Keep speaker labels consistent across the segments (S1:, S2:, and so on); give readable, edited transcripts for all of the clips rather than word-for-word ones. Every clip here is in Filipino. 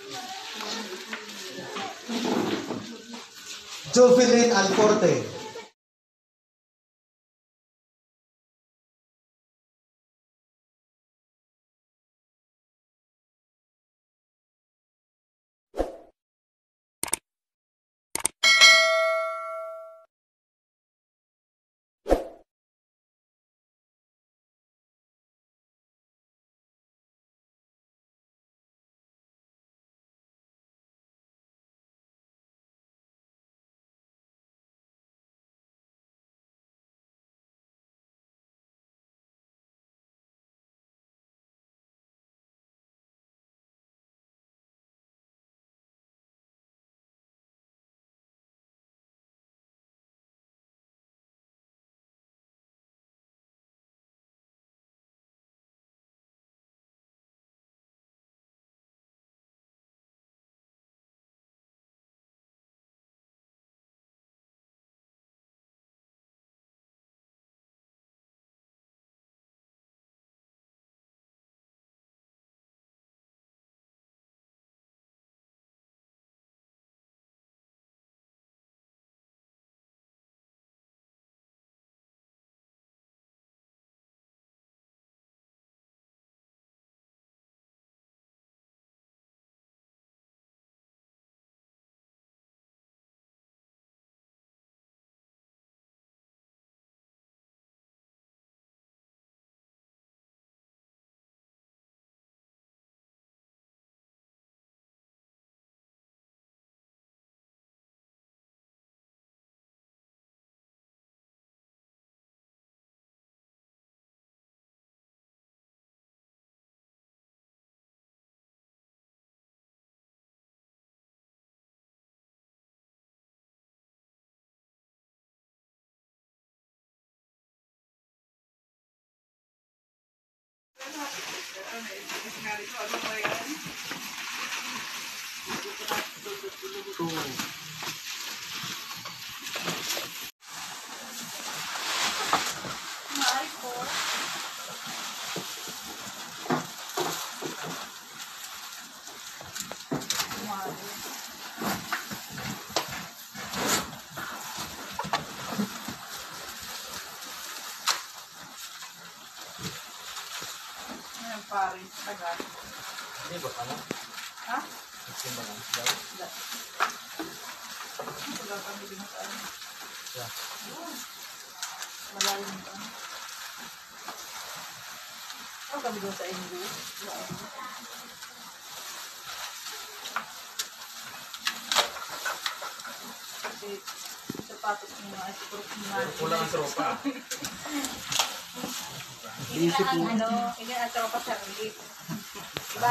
S1: Jovelyn Alforte.
S2: Paring tagal.
S1: Hindi ba pala?
S2: Ha?
S1: Kasi ba lang daw?
S2: Wala. Wala kami din sa ano.
S1: Yeah.
S2: Malalim pa. Ano kami doon sa inyo? Kasi sapatos mo na ay siguro kumain.
S1: Kulang ang tropa.
S2: Hindi na ang ano, hindi na ang tropa sa rin. Diba?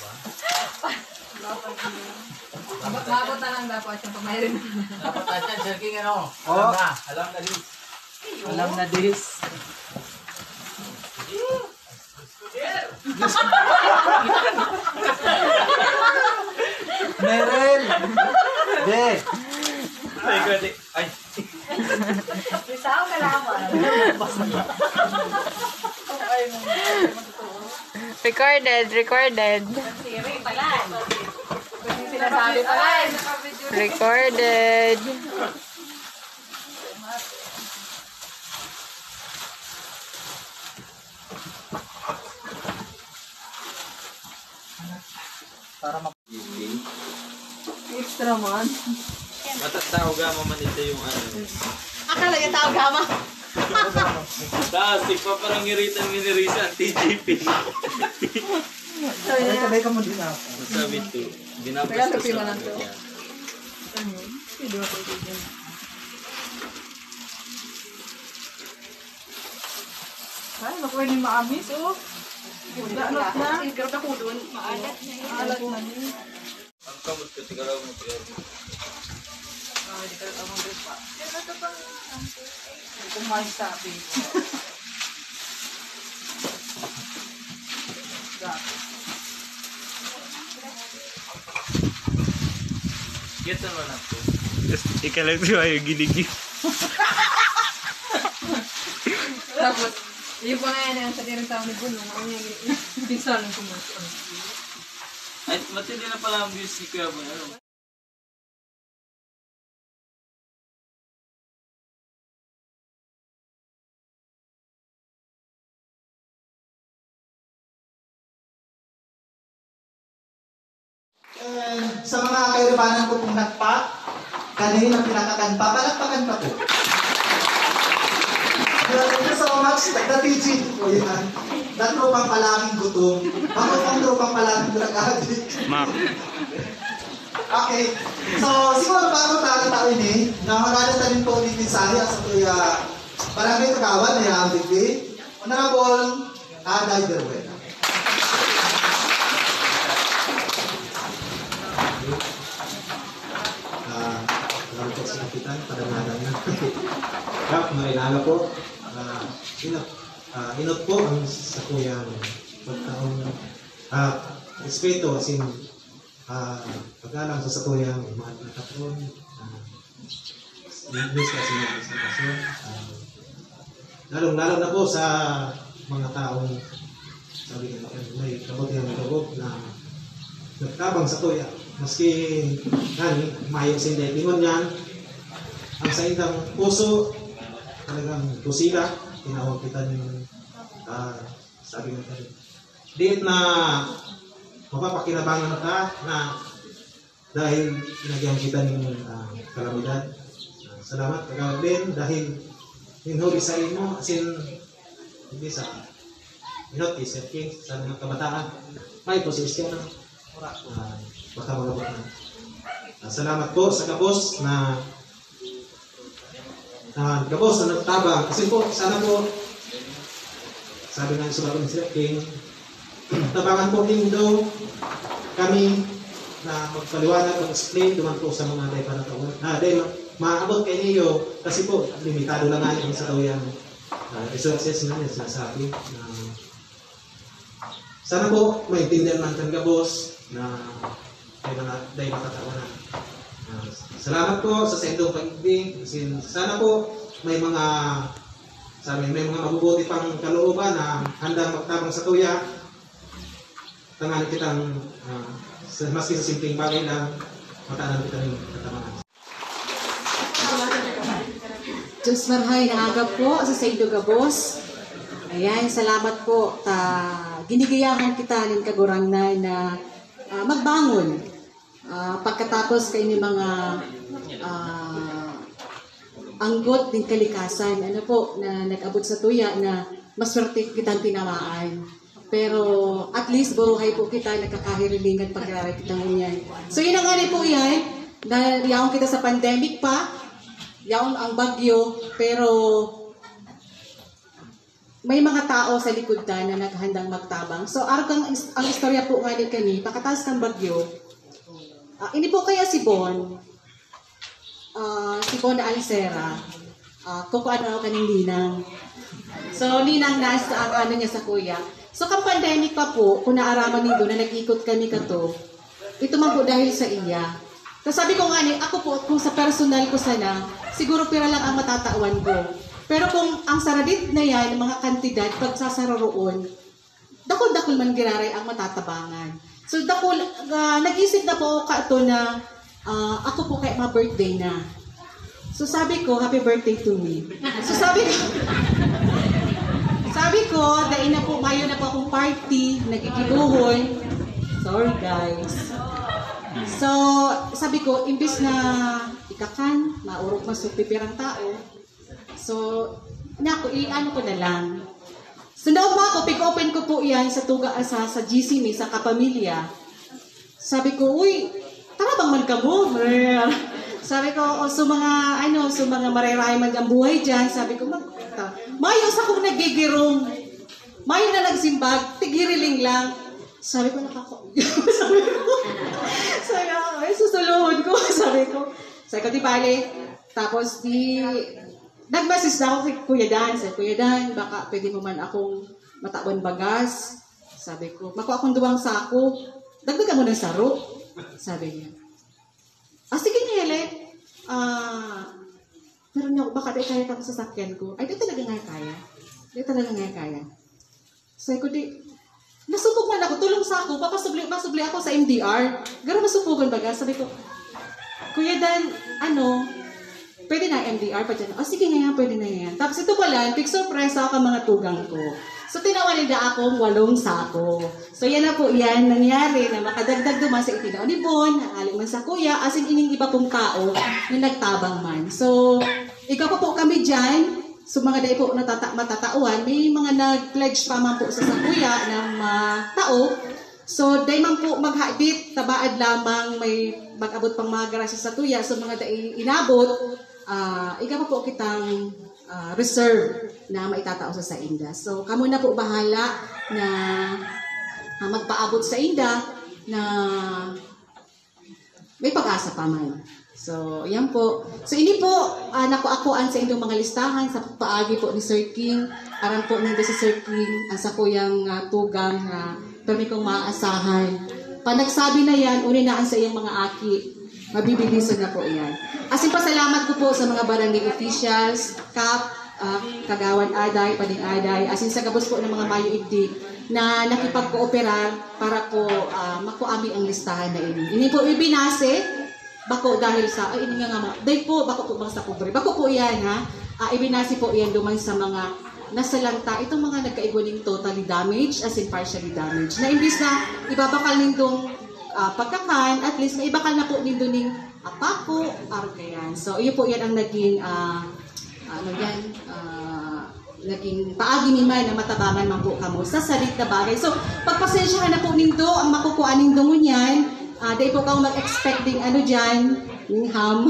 S2: Mabot na lang dapat yung pamayarin.
S1: Dapat natin, Sir King, ano?
S3: Oh.
S1: Alam na this.
S3: Alam na this. Meryl! De!
S1: Ay, gadi. Ay.
S2: Isa ako kalaman.
S4: Recorded.
S2: Siri pala. Kasi sinasabi pala.
S4: Recorded.
S3: Para ma...
S2: Extra man.
S1: Matatao gama man ito yung ano.
S2: Akala yung tao gama.
S1: Tapos, parang ngiritan minirisa ang TGP.
S3: Sabay ka mo din ako.
S1: Sabi ito, binabas
S2: Kaya
S1: ko
S2: sabi mo
S1: sa
S2: lang to.
S1: kanya.
S2: Video ko din. Ay, makuha ni maamis, oh. Alat na. Ikarap ako doon. Maalat na yun. Maalat na yun.
S1: Ang kamot ko, tigaraw mo, tigaraw mo.
S2: Ah, di ka tamang doon pa. Hindi ko masabi.
S1: Get naman ako.
S3: Ikalag siya yung giligil.
S1: Ay, matindi na pala ang views ni Kuya Bon. Ano?
S5: Sa mga kairubanan ko pong nagpa, kanina pinakakan pa, palakpakan pa po. Thank you so much, nagda-teaching po yan. Natropang palaging gutom, ako pang tropang palaging drug-addict.
S3: Map.
S5: Okay, so siguro bago tayo ini, nakakagana tayo po ni mensahe sa kuya Barangay Kagawan na yung digdi, Honorable Aday Berwena.
S6: Salamat po sa kapitan, padamanan na. Kap, mailala po. Inot po ang sa kuyang pagkaong respeto as in pagkalang sa kuyang mahal na kapon. English kasi ng presentasyon. Lalong-lalo na po sa mga taong sabi nga may kabutihan ng loob na nagtabang sa kuya. Maski maayos sa hindi. Tingon yan, ang sa indang puso, talagang pusila, tinawag kita ng sabi nga tayo. Diit na mapapakinabangan ka na dahil pinagyan kita ng kalamidad. Salamat kagawad din dahil hinuli sa imo, as in, hindi sa inot, king sa mga kabataan. May posisyon na baka magabot na. Salamat po sa kabos na kabos na nagtabang. Kasi po, sana po, sabi nga sa mga Sir King, tabangan po nindo kami na magpaliwanag, mag-explain naman po sa mga day para taon. Day, maabot kay niyo kasi po, limitado lang nga yung sa tawian resources na yung sinasabi. Sana po, maintindihan man kang kabos na day makatawanan. Salamat po sa sendong pag-ibig. Sana po may mga mabubuti pang kalooban na handang magtabang sa tuya. Tangan kitang maski sa simpleng bagay lang mataanan kita ng katamangan.
S2: Diyos marhay na aga po sa Saido Gabos. Ayan, salamat po. Ginigayahan kita ng kagurangnan na magbangon. Pagkatapos kayo ng mga anggot ng kalikasan, ano po, na nag-abot sa tuya na maswerte kitang tinamaan. Pero at least buruhay po kita, nagkakahirilingan pagkakari kita ngunyan. So yun ang po yan, na yaong kita sa pandemic pa, yaong ang bagyo, pero may mga tao sa likod na naghandang magtabang. So ang istorya po nga ni kani, pagkatapos ng bagyo, ini po kaya si Bon na Alisera, kukuan ako kaning Ninang. So, Ninang nasa ang ano niya sa kuya. So, kang pandemic pa po, kung naaraman nindo na nag-ikot kami kato, ito man po dahil sa iya. So, sabi ko nga ako po, kung sa personal ko sana, siguro pira lang ang matatawan ko. Pero kung ang saradit na yan, mga kantidad, pag sasaroroon, dakol-dakol man giraray ang matatabangan. So, nag-isip na po ako na ako po kaya ma-birthday na. So, sabi ko, happy birthday to me. So, sabi ko, dahil na po, mayo na po akong party, nagigibuhon. Sorry, guys. So, sabi ko, imbis na ikakan, maurok masupipirang tao. So, ano ko na lang. So, daw po ako, pick-open ko po yan sa sa GC ni, sa kapamilya. Sabi ko, uy, tara bang man ka mo? Sabi ko, so mga mareray man ang buhay dyan. Sabi ko, mayos akong nagigirong. Mayo na nagsimbag, tigiriling lang. Sabi ko, sabi ko, ay, susulod ko. Sabi ko, di bale. Tapos, nag-message na ako kay Kuya Dan. Sabi, Kuya Dan, baka pwede mo man akong matawan bagas. Sabi ko, makuha akong 2 sako. Dagdagan mo ng saro. Sabi niya. Sige niya, Helen. Pero niyo, baka di kaya kang sasakyan ko. Ay, di talaga nga kaya. Di talaga nga kaya. Sabi ko, nasupog man ako, tulong sa ako, masubli ako sa MDR. Garo masupugan baga, sabi ko, Kuya Dan, pwede na MDR pa dyan. Sige nga yan, pwede na yan. Tapos ito pala, big surprise ako ang mga tugang ko. So, tinawanin na akong 8 sako. So, yan na po yan, nangyari na makadagdag duman sa itinaw ni Bon, aling man sa kuya, as in ining iba pong tao na nagtabang man. So, ikaw pa po kami dyan. So, mga day po matatauan, may mga nag-pledge pa man po sa kuya ng tao. So, day man po maghadit, tabaad lamang may mag-abot pang mga grasya sa tuya. So, mga day inabot, ikaw pa po kitang reserve na maitatao sa inda. So, kamo na po bahala na magpaabot sa inda na may pag-asa pa man. So, yan po. So, ini po, nakuakuan sa inyong mga listahan sa paagi po ni Sir King. Aram po nito si Sir King, sa kuyang tugang na kami kong maaasahan. Panagsabi na yan, uninaan sa iyong mga aki. Mabibilisan na po yan. Asin pasalamat ko po sa mga barangay officials, CAP, Kagawan Aday, Pading Aday, asin sa gabos po ng mga Mayo Igdi na nakipag-cooperar para po makuami ang listahan na ini. Ini po ibinase, bako dahil sa, ini nga dahil po, bako po bang sa pobre. Bako po yan ha, ibinase po yan duman sa mga nasalanta, itong mga nagkaibuning totally damaged, as in partially damaged. Na imbis na ibabakal nindong pagkakan, at least maibakal na po nindo ning apako, argayan. So, iyo po yan ang naging, naging paagi ni man na matabangan man po kamo sa salit na bagay. So, pagpasensyahan na po nindo, ang makukuha nindo mo yan, dahil po kang mag-expect ding dyan, yung ham.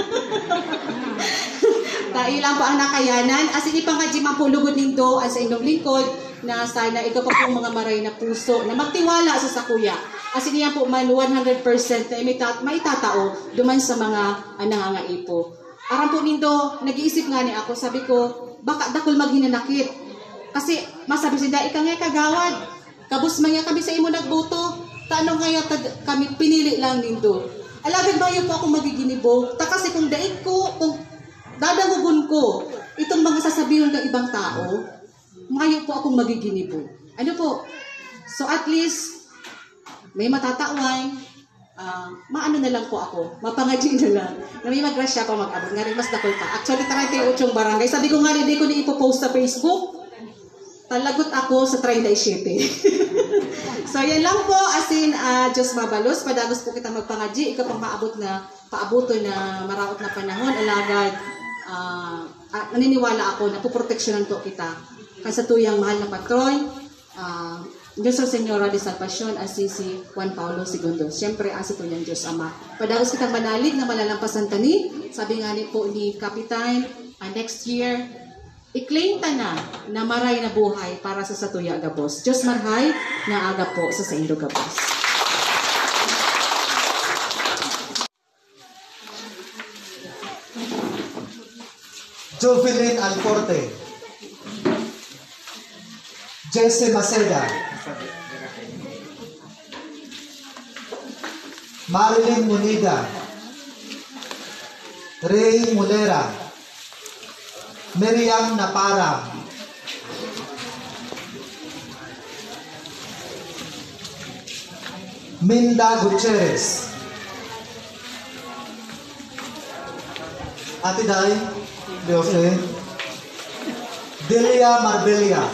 S2: Dahil lang po ang nakayanan. As in, ipangkadjima po lugod nindo sa inyong lingkod, na sana ikaw pa po mga maray na puso na magtiwala sa kuya. As in, yan po man 100% na maitatao duman sa mga nangangaipo. Aram po nindo, nag-iisip nga ni ako, sabi ko, baka dakol maghinanakit. Kasi masabi sila, ika nga kagawad, kabus man nga kami sa imo nagboto, tanong nga kami pinili lang nindo. Alagad ba yun po ako magiginibo? Kasi kung daig ko, kung dadagugon ko, itong mga sasabihin ng ibang tao, ngayon po akong magiginibo. Ano po? So at least, may matatawan, maano na lang po ako, mapangadji na lang, na may magrasya pa mag-abot, nga rin mas dakol pa. Actually, 38 barangay. Sabi ko nga rin, di ko na ipopost sa Facebook, talagot ako sa 37. So, yan lang po, as in, Diyos mabalos, padagos po kita magpangadji, ikaw pang paabuto na maraot na panahon, alagad, naniniwala ako na puproteksyonan po kita. Kasi tuyang mahal na patron, Diyos sa Senyora de Salvacion, Assisi, Juan Paulo II. Siyempre, asito niyang Diyos Ama. Padagos kitang manalig na malalampasan tani. Sabi nga po ni Kapitan, next year, i-claim ta na maray na buhay para sa Satuya Gabos. Diyos marhay na aga po sa Saindo Gabos.
S5: Jovelyn Alforte, Jesse Maceda, Marilyn Munida, Ray Mulera, Miriam Napara, Minda Gutierrez, Ate Day, Jose, Delia Marbella,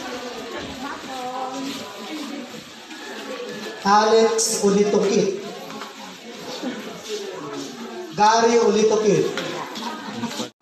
S5: Alex Ulitokit, Gary Ulitokit,